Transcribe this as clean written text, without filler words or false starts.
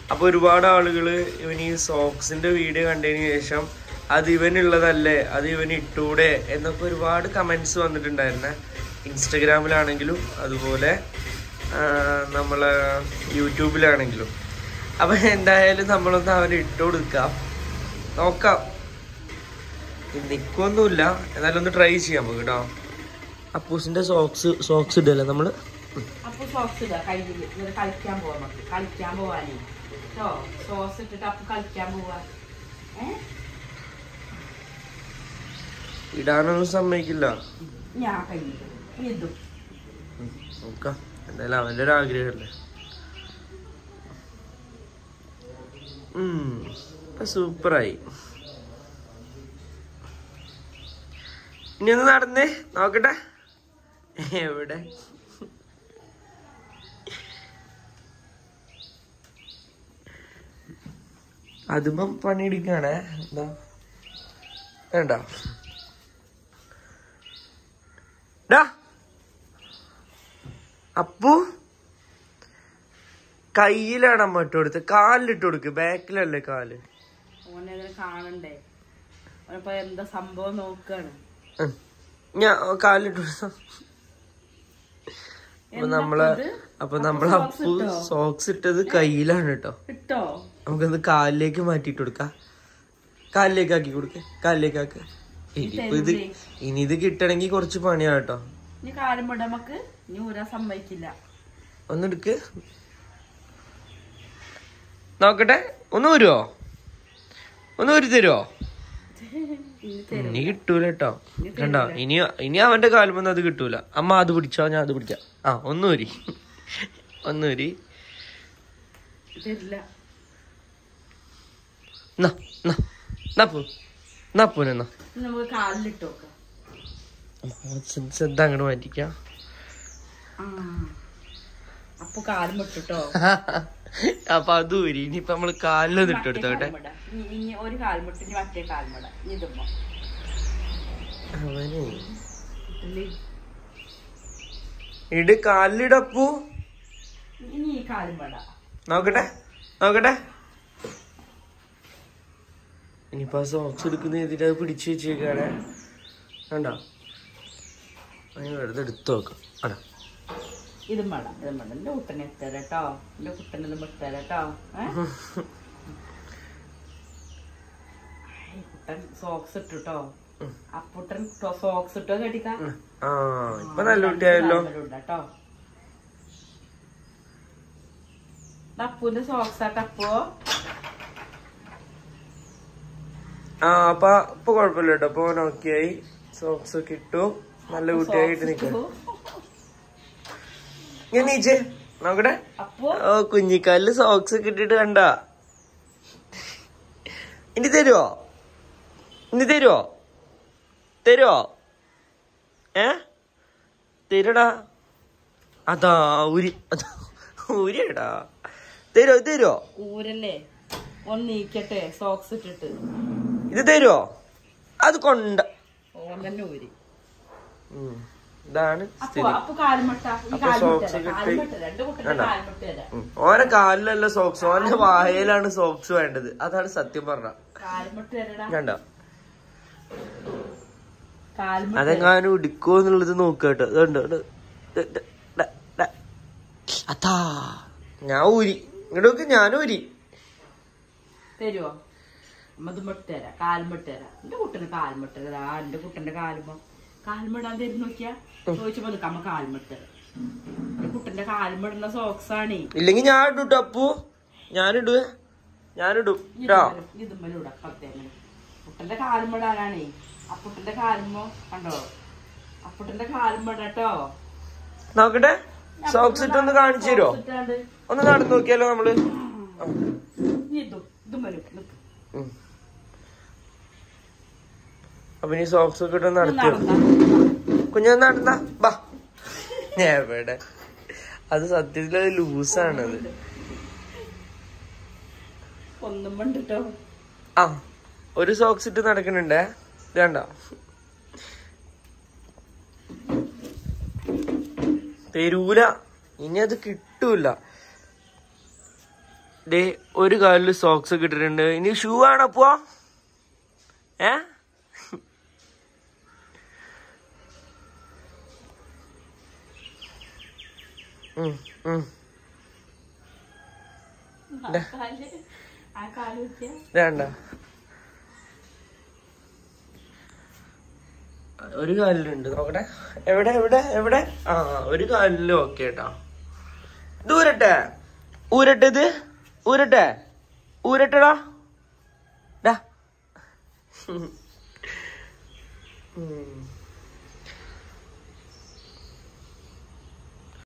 അപ്പൊ ഒരുപാട് ആളുകള് ഇവന് ഈ സോക്സിന്റെ വീഡിയോ കണ്ടതിന് ശേഷം അത് ഇവനുള്ളതല്ലേ, അത് ഇവന് ഇട്ടൂടെ എന്നൊക്കെ ഒരുപാട് കമന്റ്സ് വന്നിട്ടുണ്ടായിരുന്നെ. ഇൻസ്റ്റഗ്രാമിലാണെങ്കിലും അതുപോലെ നമ്മളെ യൂട്യൂബിലാണെങ്കിലും. അപ്പൊ എന്തായാലും നമ്മളൊന്ന് അവന് ഇട്ട് കൊടുക്കാം, നോക്കാം. നിക്കൊന്നുമില്ല, എന്നാലും ഒന്ന് ട്രൈ ചെയ്യാം നമുക്ക് കേട്ടോ. അപ്പൂസിന്റെ സോക്സ് ഇടല്ലേ നമ്മള്. അപ്പൊ സോക്സ് ഇടാ കയ്യില് കളിക്കാൻ പോവാ, നമുക്ക് കളിക്കാൻ പോവാനേ കേട്ടോ. സോസ് ഇട്ടിട്ട് അപ്പൊ കളിക്കാൻ പോവാ. ഇടാനൊന്നും സമ്മതിക്കില്ല. ഞാൻ കയ്യില് ഇതും നോക്കാം, എന്തായാലും അവന്റെ ഒരു ആഗ്രഹമല്ലേ. സൂപ്പറായി. ഇനി ഒന്ന് നടന്നേ, നോക്കട്ടെ എവിടെ. അതുമ്പോ പണിയെടുക്കാണേ. എന്താ വേണ്ട അപ്പു കയ്യിലാണ് അമ്മ ഇട്ട് കൊടുത്ത്, കാലിലിട്ട് കൊടുക്ക്, ബാക്കിലല്ലേ കാല്. കാണണ്ടേ എന്താ സംഭവം നോക്കാണ്. ഞാൻ കാലിലിട്ട് കൊടുത്ത അപ്പൊ നമ്മളെ അപ്പു സോക്സ് ഇട്ടത് കയ്യിലാണ് കേട്ടോ. നമുക്കത് കാലിലേക്ക് മാറ്റിട്ട് കൊടുക്കാം. കാലിലേക്ക് ആക്കി കൊടുക്ക, കാലിലേക്ക് ആക്ക. ഇനി ഇത് കിട്ടണമെങ്കിൽ കുറച്ച് പണിയാട്ടോ. ഒന്നെടുക്ക്, നോക്കട്ടെ. ഒന്ന് വരുവോ, ഒന്ന് ഊരി തരുവോ? ഇനി കിട്ടൂല കേട്ടോ. കണ്ടോ, ഇനി അവന്റെ കാലുമൊന്നും അത് കിട്ടൂല. അമ്മ അത് പിടിച്ചോ, ഞാൻ അത് പിടിക്കാം. ഒന്നൂരി ഒന്നൂരി. ശ്രദ്ധ അങ്ങോട്ട് മാറ്റിക്കാം. അപ്പൊ അത് ഊരി. ഇനിയിപ്പൊ നമ്മള് കാലിലൊന്നും ഇട്ടെടുത്തോട്ടെ. അവനെ ഇട്, കാലിലിടപ്പൂ. നോക്കട്ടെ നോക്കട്ടെ. ഇനിയിപ്പോ സോക്സ് എടുക്കുന്ന ഇതിൽ അത് പിടിച്ചു വെച്ചേക്കാണ്. കണ്ടോ, വെറുതെ എടുത്തു നോക്കാം. അടാ ഇതും വേണം, ഇതും വേണം. എന്റെ കുട്ടനെ എത്തരട്ടോ, എന്റെ കുട്ടനെ വിട്ടരട്ടോ. കുട്ടൻ സോക്സ് ഇട്ടോ. അപ്പുട്ടൻ സോക്സ് ഇട്ടോ കേട്ടിക്കാ. ഇപ്പൊ നല്ല കുട്ടിയായല്ലോ. അപ്പുവിന്റെ സോക്സ് ആട്ടപ്പോ. അപ്പൊ ഇപ്പൊ കൊഴപ്പില്ല കേട്ടോ. അപ്പൊ നോക്കിയായി, സോക്സ് ഒക്കെ ഇട്ടു, നല്ല കുട്ടിയായിട്ട് നിൽക്കും. ഞാൻ നീച്ചേ നോക്കട്ടെ. കുഞ്ഞിക്കാലില് സോക്സ് ഒക്കെ ഇട്ടിട്ട് കണ്ട. ഇനി തരുവോ, ഇനി തരുവോ, തരുവോ? തരുടാ. അതാ ഊരി, ഊരിടാ. തരുവോ, ഇത് തരുവോ? ഊരല്ലേ, ഒന്ന് നീക്കട്ടെ സോക്സ് ഇട്ടിട്ട്. ഇത് തരുവോ? അത് കൊണ്ട ഊരി. ഇതാണ് ഓരോ കാലിലല്ല സോക്സ്, ഓന്റെ വായയിലാണ് സോക്സ് വേണ്ടത്. അതാണ് സത്യം പറഞ്ഞ. കണ്ടോ, അതെങ്ങാനും ഇടിക്കോ എന്നുള്ളത് നോക്കട്ടോ. ഇതുണ്ടോ, അതാ ഞാൻ ഊരി. ഇങ്ങോട്ട് ഞാനൂരി തരുവോ? മതുമിട്ടരാ, കാൽമിട്ടരാ. എന്റെ കുട്ടന് കാൽമിട്ടരാ. എന്റെ കുട്ടന്റെ കാൽമിടാൻ തരും നോക്കിയാ. ചോദിച്ചപ്പോ നമ്മ കാൽമിട്ടര. എന്റെ കുട്ടന്റെ കാൽമിടുന്ന സോക്സ് ആണ്. ഇല്ലെങ്കി ഞാൻ ഇട്ടു അപ്പു, ഞാനിടു, ഞാനിടും. ഇതുമ്മലൂടെ പ്രത്യേകം കുട്ടന്റെ കാൽമിടാനാണേ. അപ്പുട്ടന്റെ കാലുമ്പോ കണ്ടോ, അപ്പുട്ടന്റെ കാൽമിടട്ടോ. നോക്കട്ടെ, സോക്സ് ഇട്ടൊന്ന് കാണിച്ചു തരുമോ? ഒന്ന് നടന്നു നോക്കിയാലോ നമ്മള്. അപ്പൊ ഇനി സോക്സ് ഒക്കെ ഇട്ട് നടത്തിയോ? കുഞ്ഞു നടന്ന ബാ. എവിടെ, അത് സത്യത്തിൽ ലൂസാണത്. ഒരു സോക്സ് ഇട്ട് നടക്കണുണ്ടേ. ഇതാണ്ടോ, തരൂല, ഇനി അത് കിട്ടൂല. ദേ ഒരു കാലില് സോക്സ് ഒക്കെ ഇട്ടിട്ടുണ്ട്. ഇനി ഷൂ ആണപ്പോ വേണ്ട. ഒരു കാലിലുണ്ട്, നോക്കട്ടെ. എവിടെ എവിടെ എവിടെ? ആ, ഒരു കാലില് ഓക്കെ കേട്ടോ. ഇത് ഊരട്ടെ, ഊരട്ടെ, ഇത് ഊരട്ടെ, ഊരട്ടെടാ. ഡാ